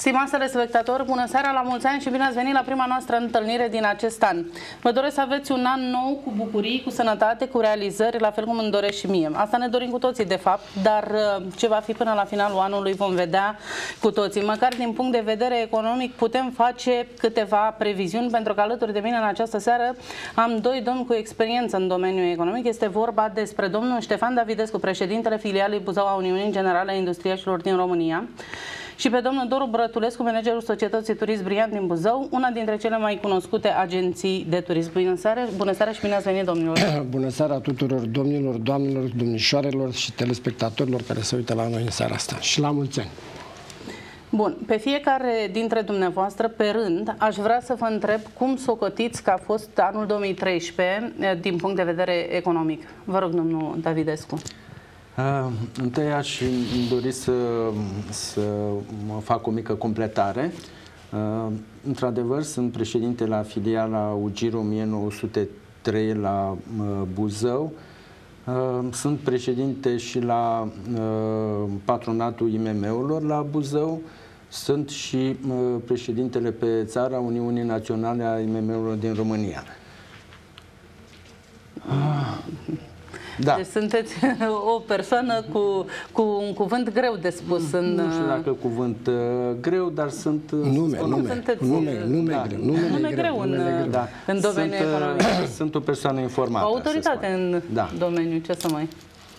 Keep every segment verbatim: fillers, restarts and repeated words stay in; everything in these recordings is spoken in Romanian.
Stimați telespectatori, bună seara, la mulți ani și bine ați venit la prima noastră întâlnire din acest an. Vă doresc să aveți un an nou cu bucurii, cu sănătate, cu realizări, la fel cum îmi doresc și mie. Asta ne dorim cu toții, de fapt, dar ce va fi până la finalul anului vom vedea cu toții. Măcar din punct de vedere economic putem face câteva previziuni, pentru că alături de mine în această seară am doi domni cu experiență în domeniul economic. Este vorba despre domnul Ștefan Davidescu, președintele filialei Buzău a Uniunii Generale a Industriașilor din România, și pe domnul Doru Brătulescu, managerul Societății Turism Briant din Buzău, una dintre cele mai cunoscute agenții de turism. Bună seara, bună seara și bine ați venit, domnilor! Bună seara tuturor domnilor, doamnelor, domnișoarelor și telespectatorilor care se uită la noi în seara asta. Și la mulți ani! Bun, pe fiecare dintre dumneavoastră, pe rând, aș vrea să vă întreb cum socotiți că a fost anul două mii treisprezece din punct de vedere economic. Vă rog, domnul Davidescu. Uh, întâi aș dori să, să mă fac o mică completare. Uh, Într-adevăr, sunt președinte la filiala Ugiro o mie nouă sute trei la uh, Buzău. Uh, sunt președinte și la uh, patronatul I M M-urilor la Buzău. Sunt și uh, președintele pe țara Uniunii Naționale a I M M-urilor din România. Uh. Da. Deci sunteți o persoană cu, cu un cuvânt greu de spus. Nu, în... nu știu dacă cuvânt uh, greu, dar sunt... Nume, spun, nume, sunteți, nume, nume, da, greu, nume, nume greu, greu în, greu. Da. în domeniul sunt, economic. Sunt o persoană informată. O autoritate în da. domeniu, ce să mai...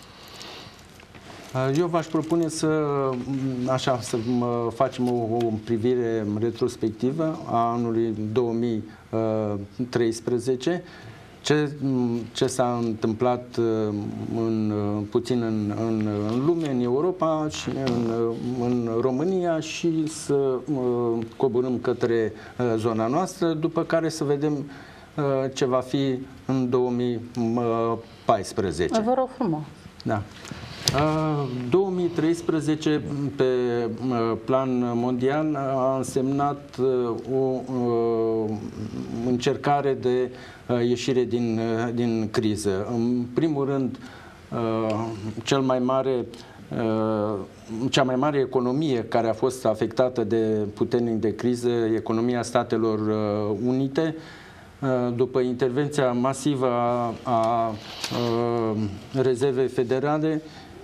Eu v-aș propune să, așa, să facem o, o privire retrospectivă a anului două mii treisprezece. Ce, ce s-a întâmplat în, puțin în, în, în lume, în Europa și în, în România și să uh, coborâm către uh, zona noastră, după care să vedem uh, ce va fi în două mii paisprezece. Vă rog frumos. Da. două mii treisprezece pe plan mondial a însemnat o încercare de ieșire din, din criză. În primul rând, cel mai mare, cea mai mare economie care a fost afectată de puternic de criză, economia Statelor Unite, după intervenția masivă a, a, a Rezervei Federale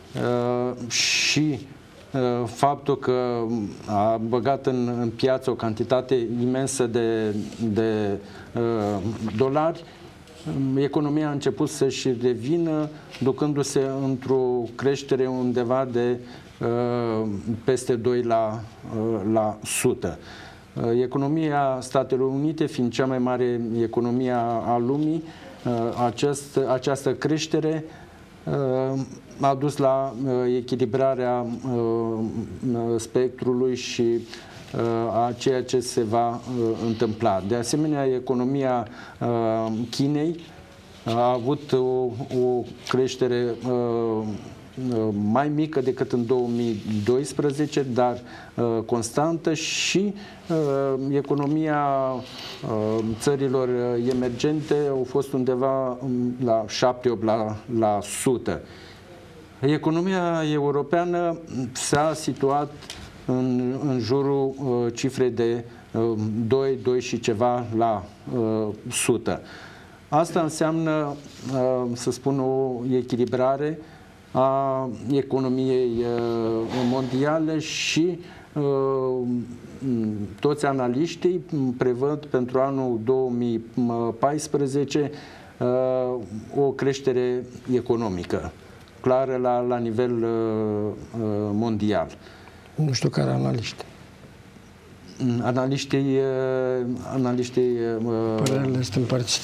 și faptul că a băgat în, în piață o cantitate imensă de, de dolari, economia a început să-și revină, ducându-se într-o creștere undeva de peste doi la sută. Economia Statelor Unite, fiind cea mai mare economie a lumii, acest, această creștere a dus la echilibrarea spectrului și a ceea ce se va întâmpla. De asemenea, economia Chinei a avut o, o creștere mai mică decât în două mii doisprezece, dar uh, constantă, și uh, economia uh, țărilor emergente au fost undeva la șapte la sută. Economia europeană s-a situat în, în jurul uh, cifrei de uh, doi, doi și ceva la uh, sută. Asta înseamnă, uh, să spun, o echilibrare a economiei mondiale și uh, toți analiștii prevăd pentru anul două mii paisprezece uh, o creștere economică clară la, la nivel uh, mondial. Nu știu care analiști. Analiștii... analiștii Părerile sunt împărțite.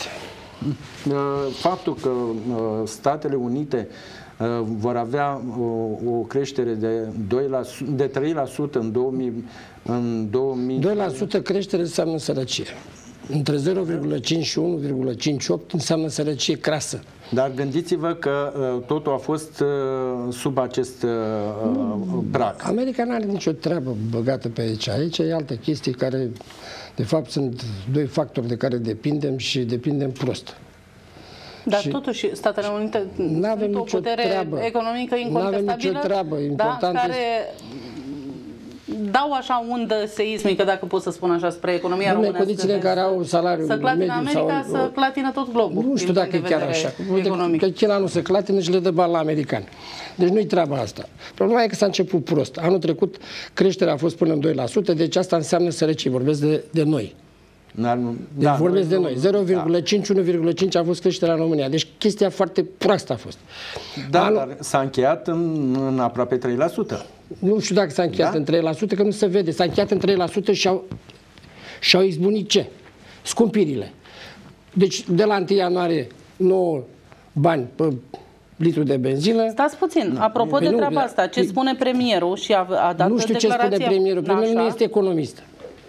Faptul că Statele Unite vor avea o, o creștere de, doi la sută, de trei la sută în două mii, în două mii... doi la sută creștere înseamnă sărăcie. Între zero virgulă cinci și unu virgulă cincizeci și opt înseamnă sărăcie crasă. Dar gândiți-vă că uh, totul a fost uh, sub acest uh, prag. America nu are nicio treabă băgată pe aici. Aici e altă chestie care, de fapt, sunt doi factori de care depindem și depindem prost. Dar și totuși Statele Unite sunt o putere treabă. economică incontestabilă, nicio treabă. Da, care dau așa undă seismică, dacă pot să spun așa, spre economia românească. În condițiile în care au salariu să clatină mediu America, sau... să clatină tot globul. Nu știu dacă e chiar așa. Economic. Că China nu se clatină și le dă bani la americani. Deci nu-i treaba asta. Problema e că s-a început prost. Anul trecut creșterea a fost până în doi la sută, deci asta înseamnă sărăcie. Vorbesc de, de noi. Da, deci da, vorbesc de noi. zero virgulă cinci, unu virgulă cinci a fost creșterea în România. Deci chestia foarte proastă a fost. Da, Anul... dar s-a încheiat în, în aproape trei la sută. Nu știu dacă s-a încheiat da? în trei la sută, că nu se vede. S-a încheiat în trei la sută și au, și-au izbunit ce? Scumpirile. Deci de la întâi ianuarie nouă bani pe litru de benzină. Stați puțin. Apropo de treaba asta, ce spune premierul și a, a dat Nu știu ce spune premierul. Premierul nu este economist.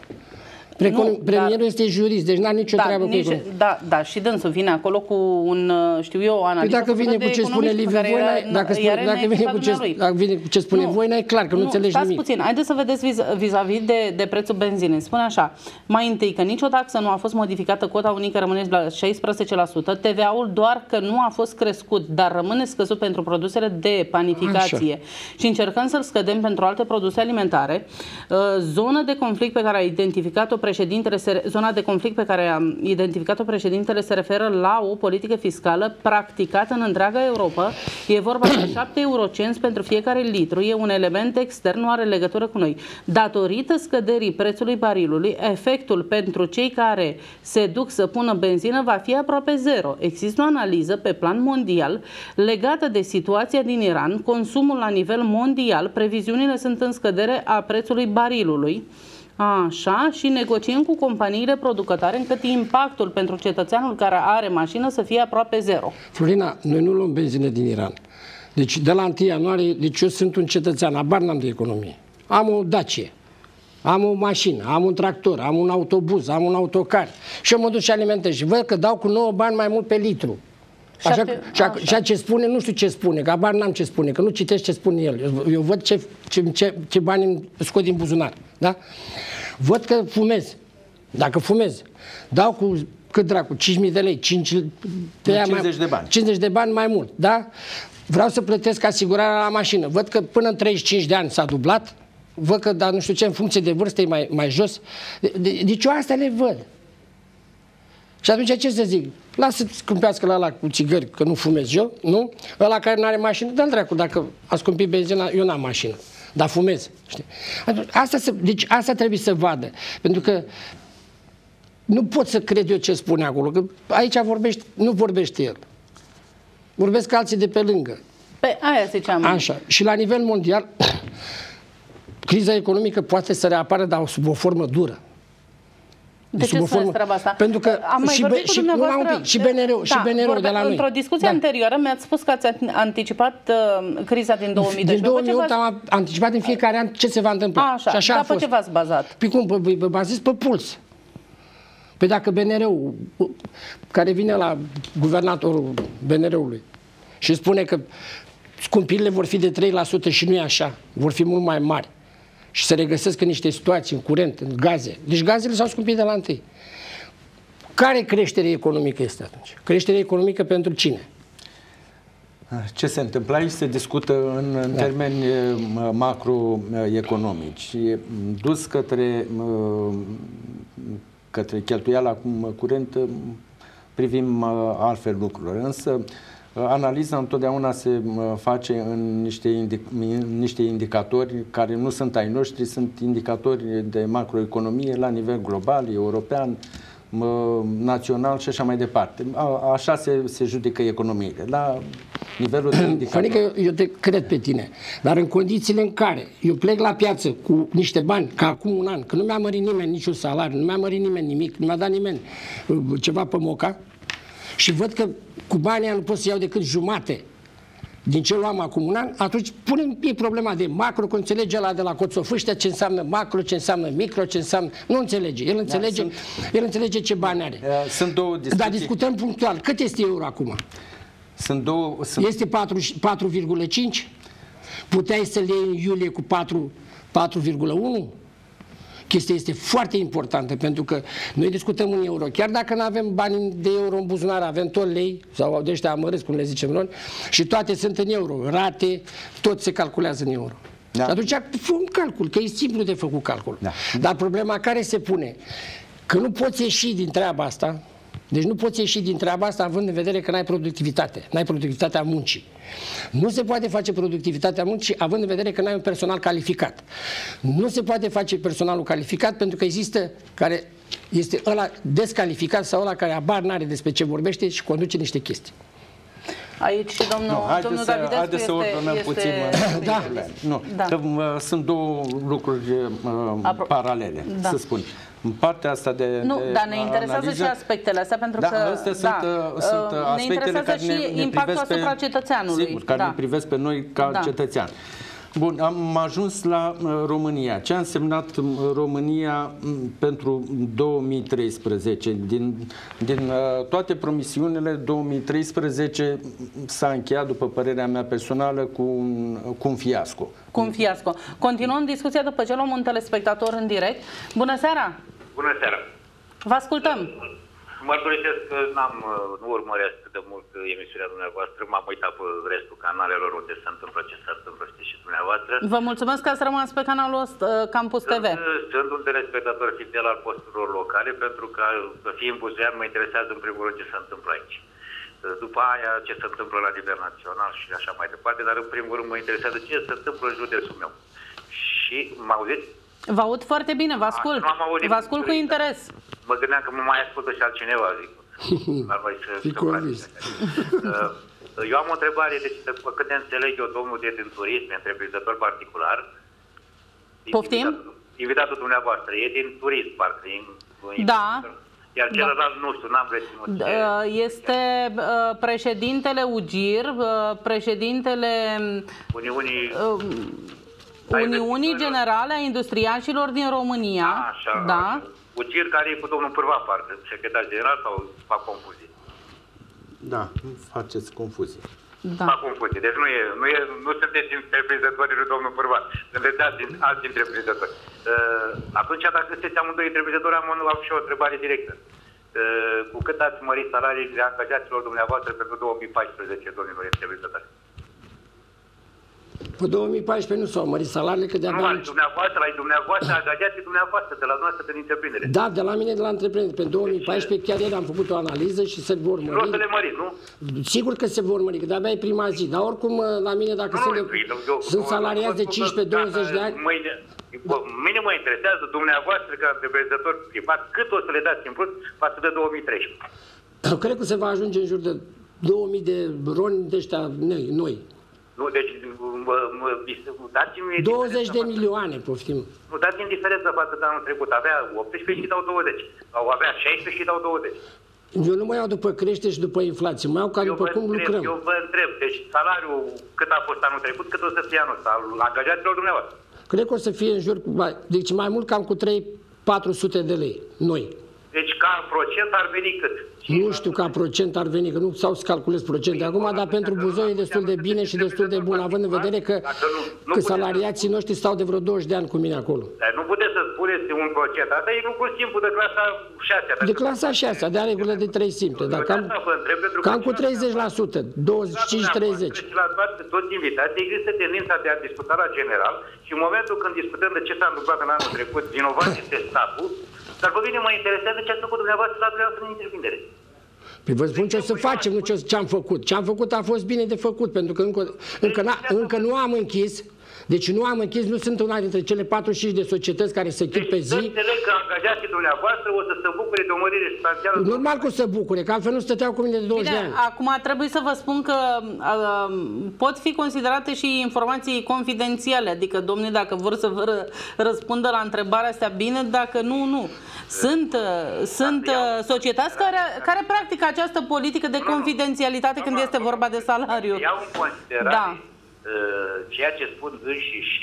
Nu, premierul dar, este jurist, deci n-a nicio da, treabă nici, cu da, da, și dânsul vine acolo cu un, știu eu, o analiză. Păi dacă vine cu ce spune Liviu Voina, dacă, spune, dacă vine cu ce, dacă vine cu ce spune nu, Voina, e clar că nu, nu înțelegi stați nimic. puțin, haideți să vedeți vis-a-vis -vis de, de prețul benzinei. Spune așa, mai întâi că nicio taxă nu a fost modificată, cota unică rămâne la șaisprezece la sută, T V A-ul doar că nu a fost crescut, dar rămâne scăzut pentru produsele de panificație. Așa. Și încercăm să-l scădem pentru alte produse alimentare. Zona de conflict pe care a identificat-o președintele se Zona de conflict pe care a identificat-o președintele se referă la o politică fiscală practicată în întreaga Europa. E vorba de șapte eurocenți pentru fiecare litru. E un element extern, nu are legătură cu noi. Datorită scăderii prețului barilului, efectul pentru cei care se duc să pună benzină va fi aproape zero. Există o analiză pe plan mondial legată de situația din Iran, consumul la nivel mondial, previziunile sunt în scădere a prețului barilului. Așa, și negociem cu companiile producătoare încât impactul pentru cetățeanul care are mașină să fie aproape zero. Florina, noi nu luăm benzină din Iran. Deci de la întâi ianuarie, deci eu sunt un cetățean, abar n-am de economie. Am o Dacie, am o mașină, am un tractor, am un autobuz, am un autocar și eu mă duc și alimentez și văd că dau cu nouă bani mai mult pe litru. Așa, Șapte, așa. Și ce spune, nu știu ce spune, că abar n-am ce spune, că nu citești ce spune el. Eu, eu văd ce, ce, ce, ce bani scot din buzunar. Da? Văd că fumez. Dacă fumez, dau cu cât dracu, cinci mii de lei, cinci, cincizeci de bani. cincizeci de bani mai mult. Da? Vreau să plătesc asigurarea la mașină. Văd că până în treizeci și cinci de ani s-a dublat. Văd că, dar nu știu ce, în funcție de vârstă e mai, mai jos. De, de, deci eu astea le văd. Și atunci ce să zic? Lasă să scumpească la ăla cu țigări, că nu fumez eu, nu? Ăla care nu are mașină, dă-l dracu, dacă a scumpit benzina, eu n-am mașină, dar fumez. Știi? Asta se, deci asta trebuie să vadă, pentru că nu pot să cred eu ce spune acolo, că aici vorbește, nu vorbește el. Vorbesc alții de pe lângă. Pe aia ziceam. Așa. Și la nivel mondial, criza economică poate să reapară, dar sub o formă dură. De ce spuneți treaba asta? Pentru că am mai și, vorbit cu și, dumneavoastră... și B N R-ul da, și B N R-ul de la noi. Într-o discuție da. anterioară mi-ați spus că ați anticipat uh, criza din două mii doisprezece. Din două mii opt am anticipat în fiecare an ce se va întâmpla. A, așa. Și așa dar a fost. Pe ce v-ați bazat? Păi cum? Vă, vă bazez pe puls. Păi dacă B N R-ul, care vine la guvernatorul B N R-ului și spune că scumpirile vor fi de trei la sută și nu e așa, vor fi mult mai mari și se regăsesc în niște situații, în curent, în gaze. Deci gazele s-au scumpit de la întâi. Care creștere economică este atunci? Creștere economică pentru cine? Ce se întâmplă aici se discută în, în da. termeni macroeconomici. E dus către, către cheltuiala curentă, privim altfel lucrurile. Însă analiza întotdeauna se face în niște, indic, niște indicatori care nu sunt ai noștri, sunt indicatori de macroeconomie la nivel global, european, național și așa mai departe. A, așa se, se judecă economiile, la nivelul de indicator. Adică eu, eu te cred pe tine, dar în condițiile în care eu plec la piață cu niște bani, ca acum un an, că nu mi-a mărit nimeni niciun salariu, nu mi-a mărit nimeni nimic, nu mi-a dat nimeni ceva pe moca și văd că cu banii nu pot să iau decât jumate din ce luam acum un an, atunci punem problema de macro, că înțelege ăla de la Coțofâștea ce înseamnă macro, ce înseamnă micro, ce înseamnă... Nu înțelege. El înțelege, da, sunt, el înțelege ce bani are. Sunt două discuții. Dar discutăm punctual. Cât este euro acum? Sunt două... Sunt... Este patru virgulă cinci? Puteai să le iei în iulie cu patru virgulă unu? Chestia este foarte importantă, pentru că noi discutăm în euro. Chiar dacă nu avem bani de euro în buzunar, avem tot lei, sau de ăștia amărâți, cum le zicem noi, și toate sunt în euro. Rate, tot se calculează în euro. Da. Și atunci fă un calcul, că e simplu de făcut calcul. Da. Dar problema care se pune? Că nu poți ieși din treaba asta. Deci nu poți ieși din treaba asta având în vedere că n-ai productivitate, n-ai productivitatea muncii. Nu se poate face productivitatea muncii având în vedere că n-ai un personal calificat. Nu se poate face personalul calificat pentru că există care este ăla descalificat sau ăla care abar n-are despre ce vorbește și conduce niște chestii. Aici și domnul, no, haide domnul să, Davidescu haide să ordonăm este, puțin. este... Da. Nu, da. Că, uh, sunt două lucruri uh, paralele, da. Să spun. În partea asta de Nu, de dar ne interesează analiză, și aspectele astea, pentru da, că astea da, sunt, sunt ne aspectele care și ne, ne impactul privesc asupra pe, cetățeanului. Sigur, care da. ne privesc pe noi ca da. cetățean. Bun, am ajuns la uh, România. Ce a însemnat uh, România uh, pentru două mii treisprezece? Din, din uh, toate promisiunile, două mii treisprezece s-a încheiat, după părerea mea personală, cu un, cu un fiasco. Cu un fiasco. Continuăm discuția după ce luăm un telespectator în direct. Bună seara! Bună seara! Vă ascultăm! Mărturisesc că n-am, nu urmăresc de mult emisiunea dumneavoastră, m-am uitat pe restul canalelor unde se întâmplă ce se întâmplă, știți și dumneavoastră. Vă mulțumesc că ați rămas pe canalul Campus T V. Sunt, sunt un telespectator fidel al posturilor locale, pentru că, să fie în Buzean, mă interesează în primul rând ce se întâmplă aici. După aia ce se întâmplă la nivel național și așa mai departe, dar în primul rând mă interesează ce se întâmplă în județul meu. Și mă auziți? Vă aud foarte bine, vă ascult. Vă ascult cu interes. Mă gândeam că mă mai ascultă și altcineva, zic. Eu am o întrebare, deci pe câte înțeleg eu, domnul de din turism, întreprinzător particular. Poftim? Invitatul, invitatul dumneavoastră e din turism, parcă. Da. Iar celălalt da. nu știu, n-am reținut. Este președintele UGIR, președintele Uniunii... Uniunii Generale a Industriașilor din România. A, așa, da. UGIR care e cu domnul Pârva, parcă, secretar general, sau fac confuzie? Da, nu faceți confuzie. Da. Fac confuzie. Deci nu, e, nu, e, nu sunteți întreprinzătorii lui domnul Pârva, sunteți alți, alți întreprinzători. Uh, atunci, dacă sunteți amândoi întreprinzători, am, am și o întrebare directă. Uh, cu cât ați mărit salariile angajaților dumneavoastră pentru două mii paisprezece, domnilor întreprinzători? Pe două mii paisprezece nu s-au mărit salariile, că de-abia... Nu, la dumneavoastră, la dumneavoastră, angajații dumneavoastră, de la noastră, din întreprindere. Da, de la mine, de la întreprindere. Pe două mii paisprezece chiar ieri am făcut o analiză și se vor mări. Vreau să le măriți, nu? Sigur că se vor mări, că de-abia e prima zi. Dar oricum, la mine, dacă nu, sunt, nu, de, eu, eu, sunt salariați de cincisprezece douăzeci de ani... Mâine, mine mă interesează dumneavoastră, ca întreprinzător privat, cât o să le dați în plus față de două mii treisprezece? Cred că se va ajunge în jur de două mii de roni de ăștia noi. Nu, deci dați-mi... douăzeci de milioane, poftim. Nu, dați-mi diferența față de anul trecut. Avea optsprezece și dau douăzeci. Sau avea șaisprezece și dau douăzeci. Eu nu mă iau după creștere și după inflație, mă iau ca eu după cum întreb, lucrăm. Eu vă întreb, deci salariul cât a fost anul trecut, cât o să fie anul ăsta, al angajaților dumneavoastră? Cred că o să fie în jur, deci mai mult cam cu trei patru sute de lei, noi. Deci ca procent ar veni cât? Nu știu ca procent ar veni, că nu s-au să calculez procente acum, dar pentru Buzău e destul de bine și destul de bun, având în vedere că, că salariații noștri stau de vreo douăzeci de ani cu mine acolo. Dar nu puteți să spuneți un procent, asta e lucru simplu de clasa șasea. De clasa șasea, de regulă de trei simple, dar cam, cam cu treizeci la sută, douăzeci și cinci treizeci. La toți invitații există tendința de a discuta la general și în momentul când discutăm de ce s-a întâmplat în anul trecut, vinovat este statul. Dar pe mine mă interesează ce ați făcut dumneavoastră la dumneavoastră în întreprindere. Păi vă spun ce o să facem, nu ce am făcut. Ce am făcut a fost bine de făcut, pentru că încă, încă, încă nu am închis. Deci nu am închis, nu sunt una dintre cele patruzeci și cinci de societăți care se chit pe zi. Deci înțeleg că angajații dumneavoastră o să se bucure de o mărire substanțială. Normal că o să bucure, că altfel nu stăteau cu mine de douăzeci Bine, de ani. Acum trebuie să vă spun că uh, pot fi considerate și informații confidențiale, adică domnii dacă vor să vă ră, răspundă la întrebarea astea bine, dacă nu, nu. Sunt, uh, sunt uh, societăți care, care practică această politică de confidențialitate când este vorba de salariu. Iau în considerare da. ceea ce spun înși și,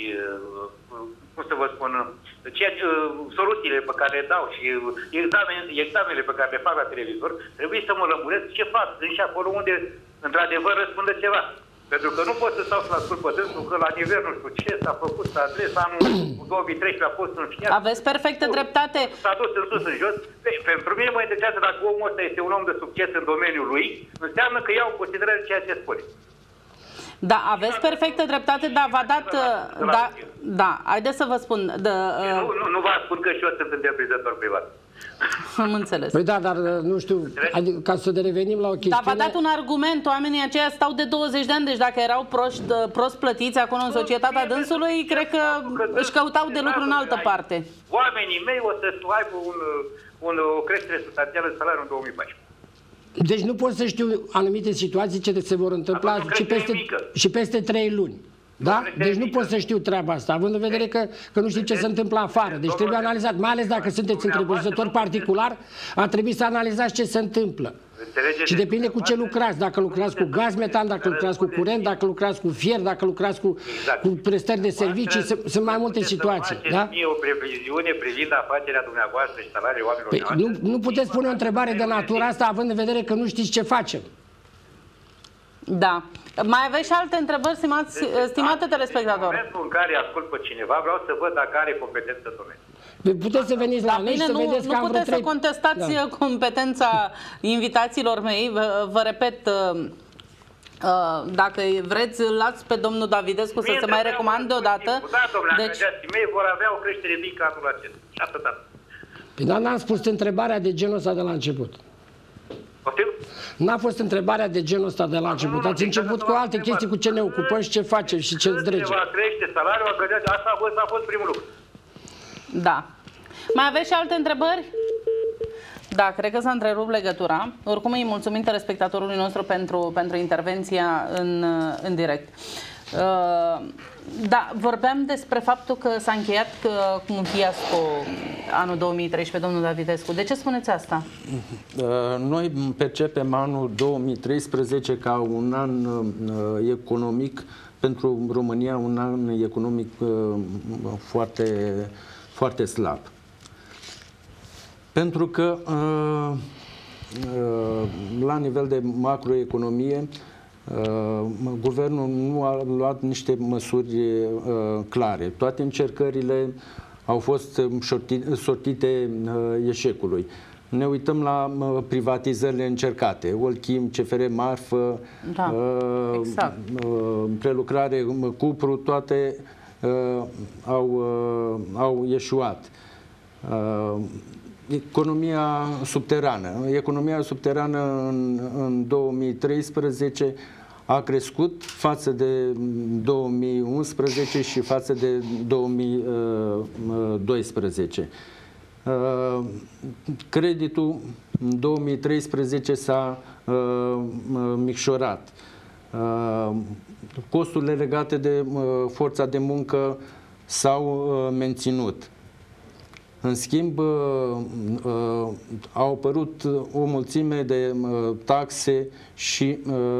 cum să vă spun, ceea ce, soluțiile pe care le dau și examen, examenele pe care le fac la televizor, trebuie să mă lămuresc ce fac înși acolo unde, într-adevăr, răspundă ceva. Pentru că nu pot să stau să-l ascult pe dânsul că la nivel nu știu ce s-a făcut, s-a adres, anul două mii treisprezece a fost în fiat. Aveți perfectă dreptate. S-a dus în sus, în jos. Pentru mine mă interesează dacă omul ăsta este un om de succes în domeniul lui, înseamnă că iau în considerare ceea ce spune. Da, aveți perfectă dreptate, dar v-a dat... Da, da, haideți să vă spun... De, nu, nu, nu vă spun că și eu sunt întreprinzător privat. Am înțeles. Păi da, dar nu știu, adică, ca să revenim la o chestiune... Dar v-a dat un argument, oamenii aceia stau de douăzeci de ani, deci dacă erau proști, prost plătiți acolo în societatea dânsului, cred că își căutau de lucru în altă parte. Oamenii mei o să aibă un, un, o creștere substanțială în salariul în două mii paisprezece. Deci nu pot să știu anumite situații ce se vor întâmpla și peste, și peste trei luni. Da? Deci nu pot să știu treaba asta, având în vedere că, că nu știu ce se întâmplă afară. Deci trebuie analizat, mai ales dacă sunteți întreprinzător particular, ar trebui să analizați ce se întâmplă. Și depinde cu ce lucrați, dacă lucrați cu gaz metan, dacă lucrați cu curent, dacă lucrați cu fier, dacă lucrați cu, cu prestări de servicii, sunt mai multe situații. Da? O previziune privind afacerea dumneavoastră și salariul oamenilor. Păi, nu, nu puteți pune o întrebare de natură asta, având în vedere că nu știți ce facem. Da. Mai aveți și alte întrebări, stimați, stimate telespectatori? În momentul în care ascult pe cineva, vreau să văd dacă are competență în domeniu. Puteți să veniți la noi și să nu, vedeți nu că am puteți vreo să contestați da. competența invitațiilor mei. Vă, vă repet, dacă vreți, lați pe domnul Davidescu să se mai recomande odată. Da, domnule, deci... mei vor avea o creștere mică anul acesta. Și atâta. Păi dar n-am spus întrebarea de genul ăsta de la început. N-a fost întrebarea de genul ăsta de la început. Ați început cu alte chestii, cu ce ne ocupăm și ce facem și ce zdrege. Va crește salariul, va crește, asta a fost, a fost primul lucru. Da. Mai aveți și alte întrebări? Da, cred că s-a întrerupt legătura. Oricum îi mulțumim telespectatorului nostru pentru, pentru intervenția în, în direct. Uh, da, vorbeam despre faptul că s-a încheiat cu un fiasco anul două mii treisprezece, domnul Davidescu. De ce spuneți asta? Uh, noi percepem anul două mii treisprezece ca un an uh, economic pentru România, un an economic uh, foarte, foarte slab. Pentru că uh, uh, la nivel de macroeconomie Uh, guvernul nu a luat niște măsuri uh, clare. Toate încercările au fost sortite uh, eșecului. Ne uităm la uh, privatizările încercate, Olchim, C F R Marfă, da, uh, exact. uh, prelucrare, Cupru, toate uh, au, uh, au eșuat. Uh, Economia subterană. Economia subterană în, în două mii treisprezece a crescut față de două mii unsprezece și față de două mii doisprezece. Creditul în două mii treisprezece s-a micșorat. Costurile legate de forța de muncă s-au menținut. În schimb, au apărut o mulțime de taxe și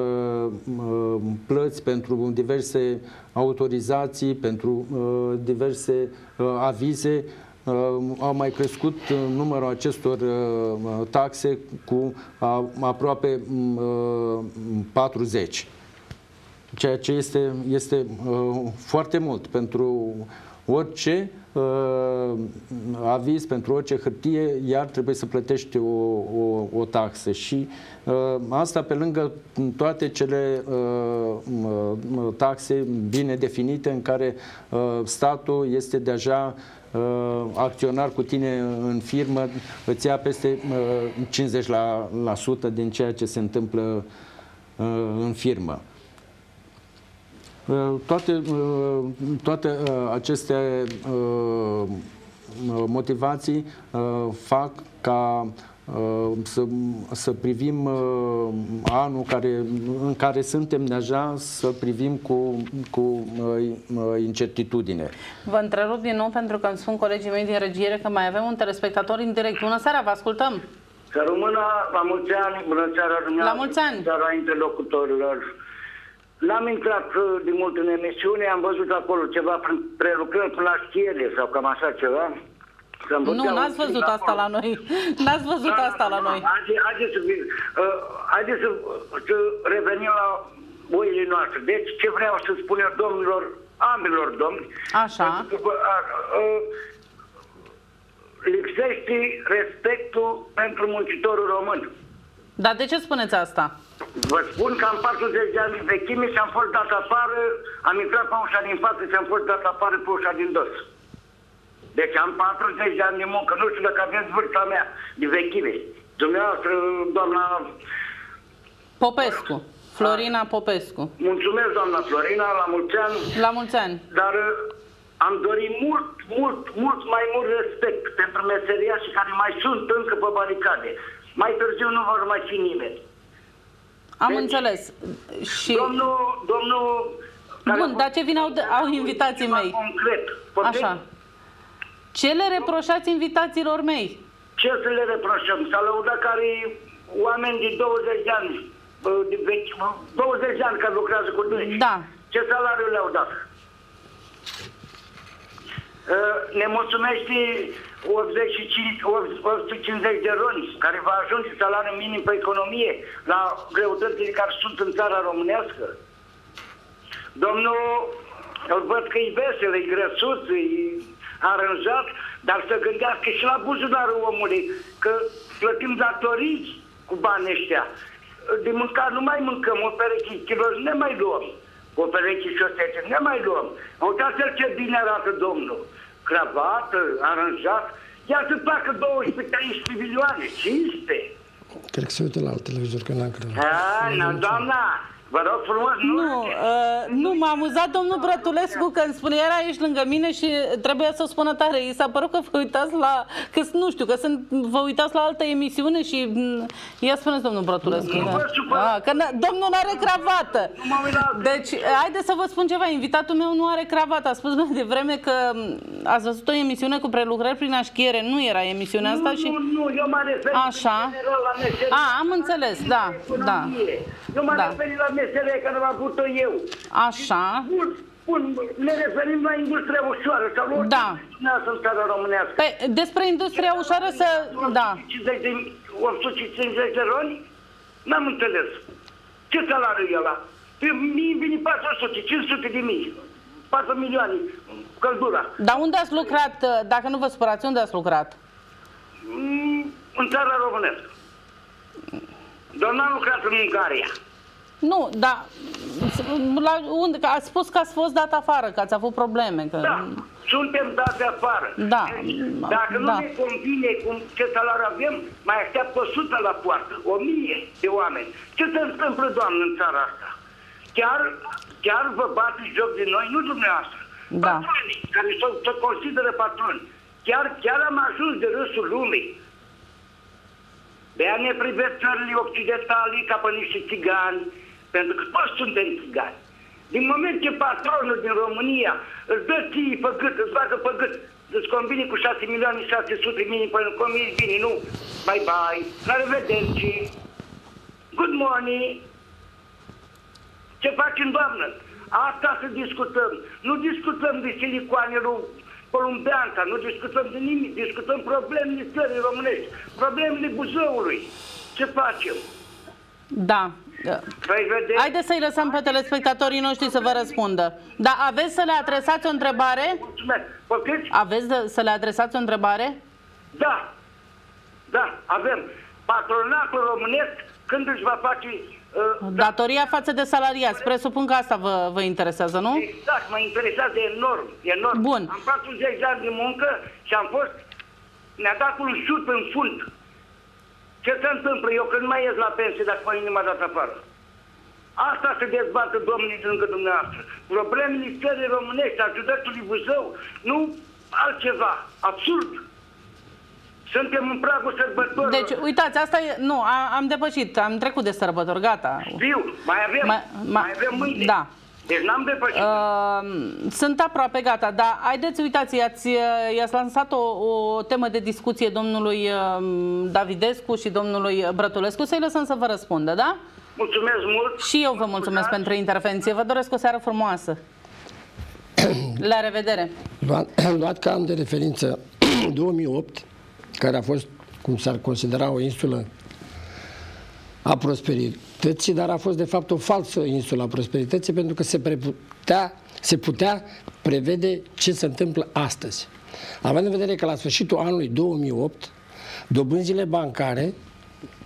plăți pentru diverse autorizații, pentru diverse avize. Au mai crescut numărul acestor taxe cu aproape patruzeci. Ceea ce este, este foarte mult pentru orice uh, aviz, pentru orice hârtie, iar trebuie să plătești o, o, o taxă. Și uh, asta pe lângă toate cele uh, taxe bine definite în care uh, statul este deja uh, acționar cu tine în firmă, îți ia peste uh, cincizeci la sută din ceea ce se întâmplă uh, în firmă. Toate, toate aceste motivații fac ca să, să privim anul care, în care suntem deja, să privim cu, cu incertitudine. Vă întrerup din nou pentru că îmi spun colegii mei din regiere că mai avem un telespectator în direct. Bună seara, vă ascultăm! Să rămână la mulți ani, bună seara dumneavoastră, la mulți ani! Seara interlocutorilor. N-am intrat de mult în emisiune, am văzut acolo ceva prelucrări până la schiere sau cam așa ceva. Nu, n-ați văzut asta la noi. N-ați văzut asta la noi. Haideți să, uh, haide să, să revenim la oile noastre. Deci, ce vreau să spun eu domnilor, ambelor domni, așa. Că, uh, uh, lipsește respectul pentru muncitorul român. Dar de ce spuneți asta? Vă spun că am patruzeci de ani de vechime și am fost dat afară, am intrat pe ușa din față și am fost dat afară pe ușa din dos. Deci am patruzeci de ani de muncă, nu știu dacă aveți vârsta mea de vechime. Dumneavoastră, doamna... Popescu. Florina Popescu. Mulțumesc, doamna Florina, la mulți ani. La mulți ani. Dar am dorit mult, mult, mult mai mult respect pentru meseriașii care mai sunt încă pe baricade. Mai târziu nu vor mai fi nimeni. Am deci, înțeles. Și... Domnul... domnul Bun, dar ce vine au, au invitații mei? Concret. Așa. Ce le reproșați invitațiilor mei? Ce să le reproșăm? S-a lăudat care oameni de douăzeci de ani, de vechi, douăzeci de ani care lucrează cu dânsi. Da. Ce salariu le-au dat? Ne mulțumește optzeci și cinci, o sută cincizeci de roni, care va ajunge salariul minim pe economie la greutățile care sunt în țara românească. Domnul, îl văd că e vesel, e grăsuț, e aranjat, dar să gândească și la buzunarul omului, că plătim datorii cu banii ăștia. De mâncat nu mai mâncăm, o pereche chiloși ne mai luăm, o pereche șosete ne mai luăm. Uitați-l ce bine arată domnul. Cravată, aranjat, ia să facă douăsprezece treisprezece milioane, cinste. Cred că se uită la alt televizor, că n-am crezut. A, doamna, vă rog frumos, nu... Nu, uh, nu m-a amuzat domnul Brătulescu când spune, era aici lângă mine și trebuia să o spună tare. I s-a părut că vă uitați la, că nu știu, că sunt, vă uitați la altă emisiune și ia spuneți domnul Brătulescu. Nu vă supăr. Da. Că domnul nu are cravată. Nu mă uit la... Deci, haideți să vă spun ceva, invitatul meu nu are cravată. A spus mai devreme că ați văzut o emisiune cu prelucrări prin așchiere, nu era emisiunea asta nu, și... Nu, nu, eu mă refer Așa. general la meserie. A, am înțeles, da, da. Eu mă Da. refer la meserie care am avut-o eu. Așa. Bun, bun, ne referim la industria ușoară sau la Da. orice în țara românească. Păi, despre industria ușoară să... Da. o sută cincizeci de roni? N-am înțeles. Ce salariu e ăla? Mie vine patru sute, cinci sute de mii. patru milioane, căldura. Dar unde ați lucrat, dacă nu vă supărați, unde ați lucrat? În țara românească. Dar n-am lucrat în Ungaria. Nu, dar la unde? Că ați spus că ați fost dat afară, că ați avut probleme. Că... Da, suntem dați afară. Da. Deci, dacă nu Da. ne convine cum ce salariu avem, mai așteaptă o sută la poartă, o mie de oameni. Ce se întâmplă, doamnă, în țara asta? Chiar, chiar vă bateți joc de noi, nu dumneavoastră. Da. Patronii, care se, se consideră patroni. Chiar, chiar am ajuns de râsul lumii. De-aia ne privesc țările occidentale ca pe niște țigani, pentru că toți suntem țigani. Din moment ce patronul din România îți dă ție pe gât, îți bagă pe gât, îți convine cu șase milioane șase sute minim până convine bine, nu? Bye bye, la revedere, good morning. Ce facem, doamnă? Asta să discutăm. Nu discutăm de silicoane lui Columbeanța, nu discutăm de nimic, discutăm problemele țării românești, problemele Buzăului. Ce facem? Da. Haideți să-i lăsăm pe telespectatorii noștri să vă răspundă. Da, aveți să le adresați o întrebare? Mulțumesc. Poftiți? Aveți de, să le adresați o întrebare? Da. Da, avem. Patronatul românesc când își va face... Uh, Datoria față de salariați. Presupun că asta vă, vă interesează, nu? Exact, mă interesează enorm, enorm. Bun. Am patruzeci de ani de muncă și am fost... Ne-a dat un șut în fund. Ce se întâmplă? Eu când mai ies la pensie dacă mă m-a dat afară. Asta se dezbată, domnii, de lângă dumneavoastră. Problemele țării românești, a județului Buzău, nu altceva. Absurd. Suntem în pragul sărbătorilor. Deci, uitați, asta e... Nu, a, am depășit, am trecut de sărbători, gata. Știu, mai avem, mai, mai avem mâine. Da. Deci n-am depășit. Uh, sunt aproape gata, dar haideți, uitați, i-ați, i-ați lansat o, o temă de discuție domnului Davidescu și domnului Brătulescu, să-i lăsăm să vă răspundă, da? Mulțumesc mult. Și eu vă mulțumesc pentru intervenție. Vă doresc o seară frumoasă. La revedere. Luat, luat ca an de referință două mii opt, care a fost, cum s-ar considera, o insulă a prosperității, dar a fost de fapt o falsă insulă a prosperității, pentru că se, preputea, se putea prevede ce se întâmplă astăzi. Având în vedere că la sfârșitul anului două mii opt, dobânzile bancare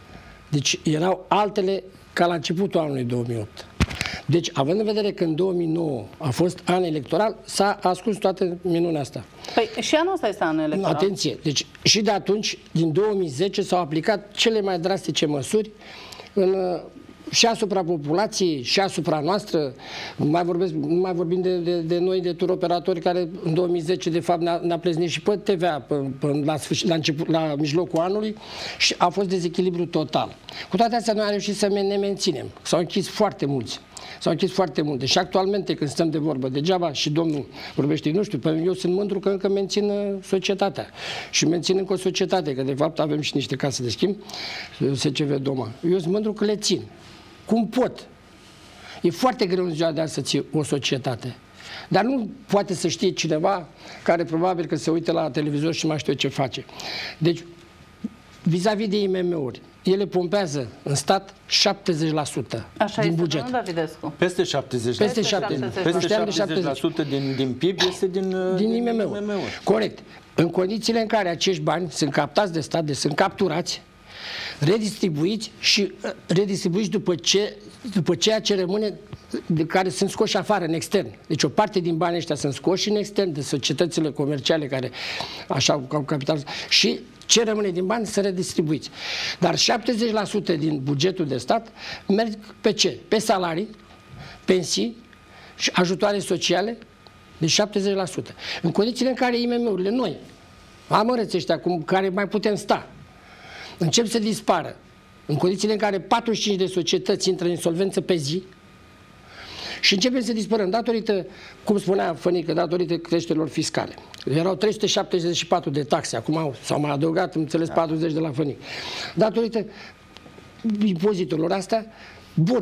Deci erau altele ca la începutul anului două mii opt. Deci, având în vedere că în două mii nouă a fost an electoral, s-a ascuns toată minunea asta. Păi și anul ăsta este an electoral. Atenție! Deci și de atunci, din două mii zece, s-au aplicat cele mai drastice măsuri în, și asupra populației, și asupra noastră. Nu mai, vorbesc, nu mai vorbim de, de, de noi, de turoperatori, care în două mii zece, de fapt, ne-a, ne-a pleznit și pe T V A pe, pe, la, sfârșit, la, început, la mijlocul anului și a fost dezechilibru total. Cu toate astea, noi am reușit să ne menținem. S-au închis foarte mulți. S-au închis foarte multe. Și actualmente, când stăm de vorbă degeaba, și domnul vorbește, nu știu, eu sunt mândru că încă mențin societatea. Și mențin încă o societate, că de fapt avem și niște case de schimb, S C V Doma. Eu sunt mândru că le țin. Cum pot? E foarte greu în ziua de azi să ții o societate. Dar nu poate să știe cineva care probabil că se uită la televizor și mai știu ce face. Deci, vis-a-vis de I M M-uri, ele pompează în stat șaptezeci la sută Așa din este, buget. domnul Davidescu. Peste șaptezeci la sută. Peste șaptezeci la sută. Peste șaptezeci la sută din, din P I B este din, din I M M-uri. Corect. În condițiile în care acești bani sunt captați de stat, deci sunt capturați, redistribuiți și redistribuiți după, ce, după ceea ce rămâne, de care sunt scoși afară, în extern. Deci o parte din banii ăștia sunt scoși în extern de societățile comerciale care așa au capital și ce rămâne din bani să redistribuiți. Dar șaptezeci la sută din bugetul de stat merg pe ce? Pe salarii, pensii și ajutoare sociale, de șaptezeci la sută. În condițiile în care I M M-urile, noi, amărăți ăștia cu care mai putem sta, încep să dispară, în condițiile în care patruzeci și cinci de societăți intră în insolvență pe zi și începem să dispărăm datorită, cum spunea Fănică, datorită creșterilor fiscale. Erau trei sute șaptezeci și patru de taxe, acum s-au mai adăugat, am înțeles, patruzeci de la Fănică. Datorită impozitelor astea, bun,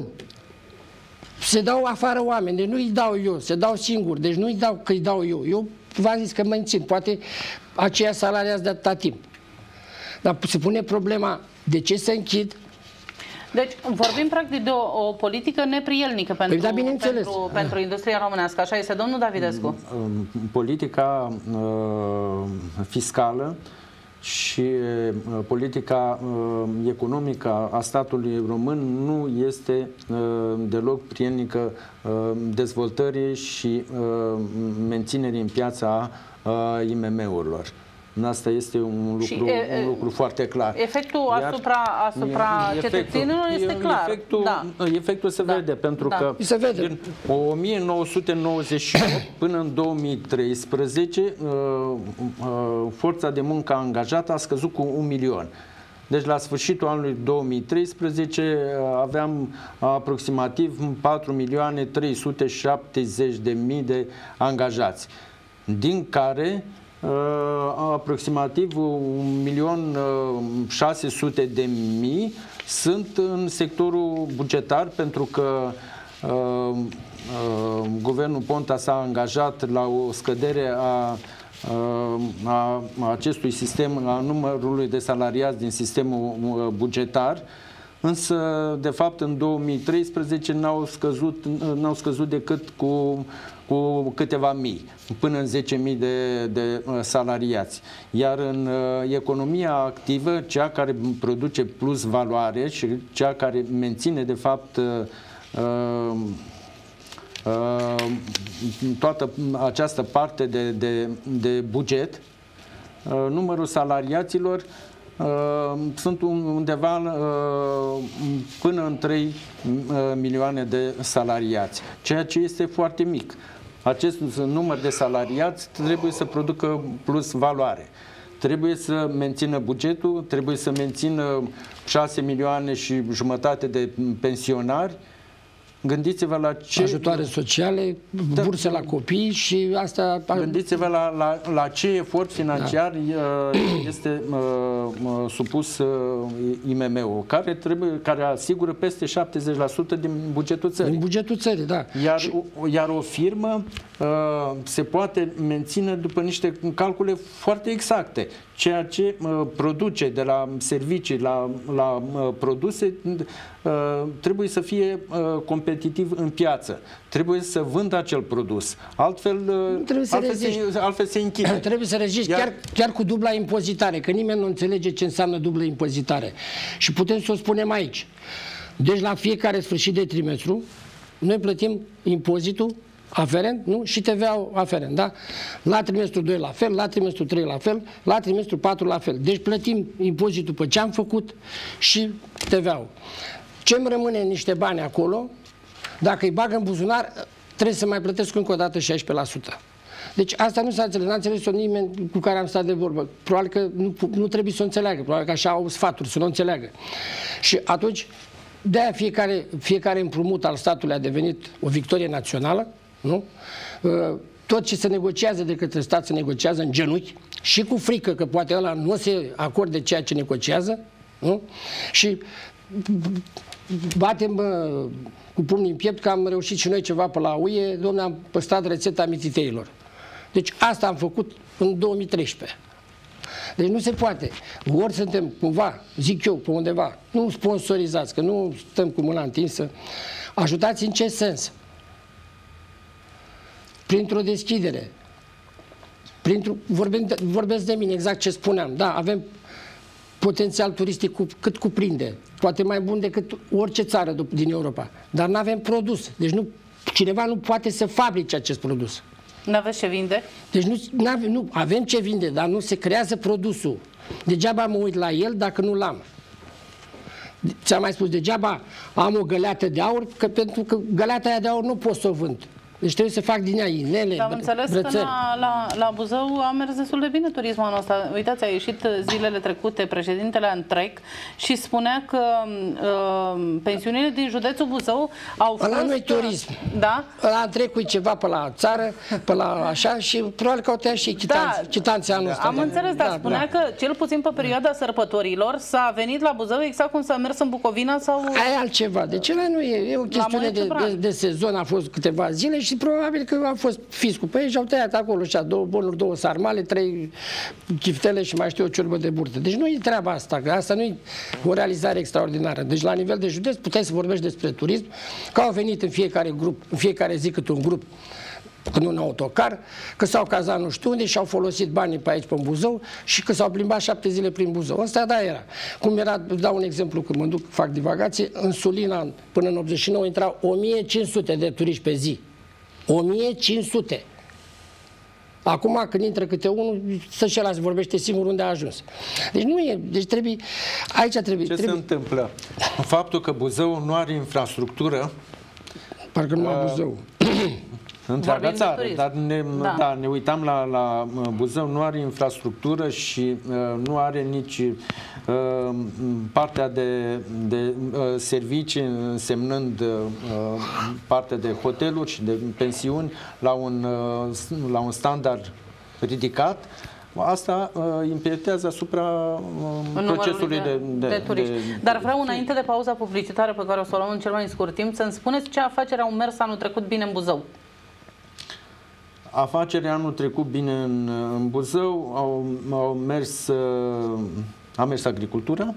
se dau afară oameni, deci nu îi dau eu, se dau singuri, deci nu îi dau că îi dau eu. Eu v-am zis că mă țin, poate aceia salariați de atâta timp. Dar se pune problema de ce se închid. Deci vorbim practic de o, o politică neprielnică pentru, păi, da, pentru, pentru industria românească. Așa este, domnul Davidescu? Politica uh, fiscală și uh, politica uh, economică a statului român nu este uh, deloc prielnică uh, dezvoltării și uh, menținerii în piața uh, I M M-urilor. Asta este un lucru, și, e, un lucru foarte clar. Efectul Iar asupra, asupra efectul, cetățenilor este clar. Efectul, da. efectul se da. vede, pentru da. că se vede. din o mie nouă sute nouăzeci și opt până în două mii treisprezece forța de muncă angajată a scăzut cu un milion. Deci la sfârșitul anului două mii treisprezece aveam aproximativ patru milioane trei sute șaptezeci de mii de angajați, din care Uh, aproximativ un milion șase sute de mii sunt în sectorul bugetar, pentru că uh, uh, guvernul Ponta s-a angajat la o scădere a, uh, a, a acestui sistem, a numărului de salariați din sistemul bugetar. Însă, de fapt, în două mii treisprezece n-au scăzut, n-au scăzut decât cu, cu câteva mii, până în zece mii de, de salariați. Iar în uh, economia activă, cea care produce plus valoare și cea care menține, de fapt, uh, uh, toată această parte de, de, de buget, uh, numărul salariaților Uh, sunt undeva uh, până în trei uh, milioane de salariați, ceea ce este foarte mic. Acest număr de salariați trebuie să producă plus valoare. Trebuie să mențină bugetul, trebuie să mențină șase milioane și jumătate de pensionari. Gândiți-vă la ce... ajutoare sociale, da, burse la copii și asta... Gândiți-vă la, la, la ce efort financiar da. este uh, supus uh, I M M-ul, care, trebuie, care asigură peste șaptezeci la sută din bugetul țării. Din bugetul țării, da. Iar, și... o, iar o firmă uh, se poate menține după niște calcule foarte exacte. ceea ce uh, produce de la servicii la, la uh, produse uh, trebuie să fie uh, competitiv în piață. Trebuie să vândă acel produs. Altfel, uh, altfel, se, altfel se închide. Trebuie să reziști Iar... chiar, chiar cu dubla impozitare, că nimeni nu înțelege ce înseamnă dublă impozitare. Și putem să o spunem aici. Deci la fiecare sfârșit de trimestru noi plătim impozitul aferent, nu? Și T V A-ul aferent, da? La trimestrul doi la fel, la trimestrul trei la fel, la trimestrul patru la fel. Deci plătim impozitul pe ce am făcut și T V A-ul. Ce-mi rămâne niște bani acolo, dacă îi bag în buzunar, trebuie să mai plătesc încă o dată șaisprezece la sută. Deci asta nu s-a înțeles, n-a înțeles-o nimeni cu care am stat de vorbă. Probabil că nu, nu trebuie să o înțeleagă, probabil că așa au sfaturi, să nu o înțeleagă. Și atunci, de-aia fiecare, fiecare împrumut al statului a devenit o victorie națională, nu? Tot ce se negociază de către stat se negociază în genunchi și cu frică că poate ăla nu se acorde ceea ce negociază, nu? Și batem bă, cu pumnii în piept că am reușit și noi ceva pe la U E, dom'le, am păstrat rețeta mititeilor. Deci asta am făcut în două mii treisprezece. Deci nu se poate. Ori suntem cumva, zic eu, pe undeva, nu sponsorizați, că nu stăm cu mâna întinsă. Ajutați în ce sens? Printr-o deschidere. Printr-o, vorbesc, vorbesc de mine, exact ce spuneam. Da, avem potențial turistic cu, cât cuprinde. Poate mai bun decât orice țară din Europa. Dar nu avem produs. Deci nu, cineva nu poate să fabrice acest produs. Nu aveți ce vinde? Deci nu, avem, nu avem ce vinde, dar nu se creează produsul. Degeaba mă uit la el dacă nu l-am. Ți-am mai spus, degeaba am o găleată de aur, că pentru că găleata aia de aur nu pot să o vând. Deci trebuie să fac din ea inele, am înțeles brățări. că la, la, la Buzău a mers destul de bine turismul anul ăsta. Uitați, a ieșit zilele trecute președintele Antrec și spunea că uh, pensiunile din județul Buzău au fost... Ăla nu-i turism. Da? Ăla Antrecul e ceva pe la țară, pe la așa și probabil că au tăiat și chitanți, da, chitanții anul ăsta. Am înțeles, dar da, spunea da. că cel puțin pe perioada sărbătorilor s-a venit la Buzău exact cum s-a mers în Bucovina sau... Aia e altceva. Deci ăla nu e, e o chestiune de, de, de sezon, a fost câteva zile și probabil că a fost fiscul pe ei și au tăiat acolo și două bonuri, două sarmale, trei chiftele și mai știu o ciorbă de burtă. Deci nu e treaba asta, că asta nu e o realizare extraordinară. Deci la nivel de județ puteai să vorbești despre turism, că au venit în fiecare grup, în fiecare zi câte un grup în un autocar, că s-au cazat nu știu unde și au folosit banii pe aici, pe Buzău și că s-au plimbat șapte zile prin Buzău. Asta da era. Cum era, dau un exemplu, când mă duc, fac divagație, în Sulina până în optzeci și nouă intrau o mie cinci sute de turiști pe zi. o mie cinci sute. Acum când intră câte unul, să-și lasă, vorbește singur unde a ajuns. Deci nu e, deci trebuie, aici trebuie... Ce trebuie... se întâmplă? Faptul că Buzău nu are infrastructură... Parcă numai uh, Buzău. Întreaga țară, dar ne, da. Da, ne uitam la, la Buzău, nu are infrastructură și uh, nu are nici uh, partea de, de uh, servicii, însemnând uh, partea de hoteluri și de pensiuni la un, uh, la un standard ridicat. Asta uh, impactează asupra uh, procesului de, de, de turiști. De, Dar vreau, înainte de pauza publicitară pe care o să o luăm în cel mai scurt timp, să-mi spuneți ce afaceri au mers anul trecut bine în Buzău. Afacerea anul trecut bine în, în Buzău, au, au mers, a mers agricultura,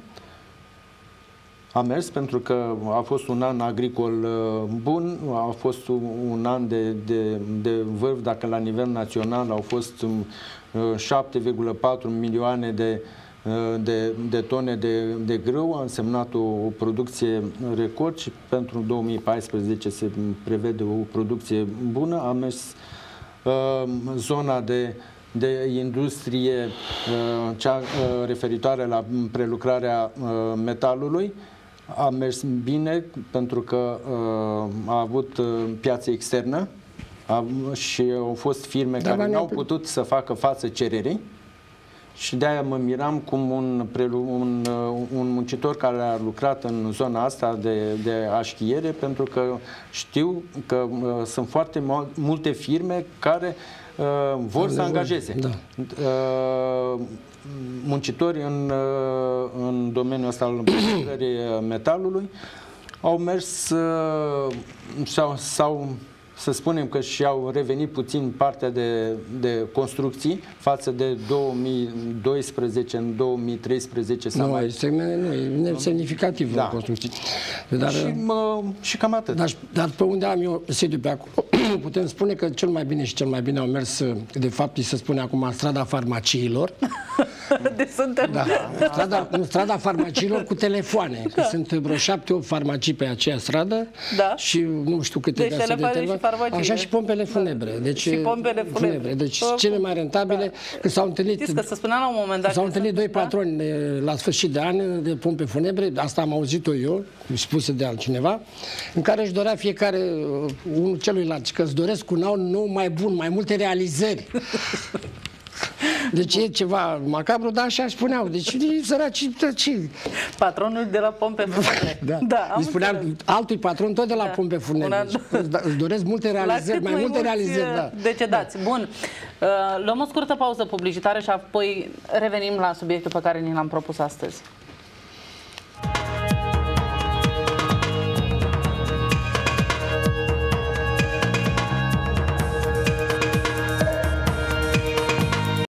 a mers pentru că a fost un an agricol bun, a fost un an de, de, de vârf, dacă la nivel național au fost șapte virgulă patru milioane de, de, de tone de, de grâu, a însemnat o, o producție record și pentru două mii paisprezece se prevede o producție bună, a mers zona de, de industrie, cea referitoare la prelucrarea metalului, a mers bine pentru că a avut piață externă și au fost firme Dar care n-au putut să facă față cererii și de-aia mă miram cum un, un, un muncitor care a lucrat în zona asta de, de așchiere, pentru că știu că uh, sunt foarte multe firme care uh, vor să angajeze da. uh, muncitori în, uh, în domeniul ăsta al prelucrării metalului. Au mers uh, sau, sau să spunem că și-au revenit puțin partea de, de construcții față de două mii doisprezece, în două mii treisprezece s-a Nu, mai... este, nu, e semnificativ Da. în construcții. Dar, Și, mă, și cam atât. dar, dar pe unde am eu sediu pe acolo, putem spune că cel mai bine și cel mai bine au mers, de fapt, îi se spune acum strada farmaciilor. Deci suntem... Da, strada, strada farmaciilor cu telefoane, că sunt vreo șapte, opt farmacii pe aceea stradă, Da. și nu știu câte Deci de astea de telefoane și telefoane. farmaciile. Așa și pompele funebre. Deci, Și pompele funebre. Deci cele mai rentabile, că s-au întâlnit... Știți că se spunea la un moment dat... S-au că întâlnit sunt- doi da? patroni la sfârșit de an de pompe funebre, asta am auzit-o eu, spuse de altcineva, în care își dorea fiecare uh, unul celuilalt, că îți doresc un an nou mai bun, mai multe realizări. Deci e ceva macabru, dar așa spuneau. Deci săraci, ce? Patronul de la pompe funebre. Da. Da, am Îi spuneam înțeles. altui patron tot de la Da. pompe funebre. Una- Deci, îți da- îți doresc multe La realizări, cât mai multe mulți, realizări, da. decedați. Bun. Uh, luăm o scurtă pauză publicitară și apoi revenim la subiectul pe care ni l-am propus astăzi.